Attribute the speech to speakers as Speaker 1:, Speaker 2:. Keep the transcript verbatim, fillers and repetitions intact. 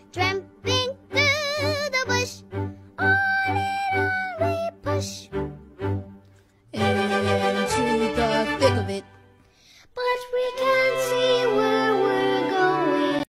Speaker 1: tramping through the bush. On and on we push
Speaker 2: into the thick of it.
Speaker 1: but we can't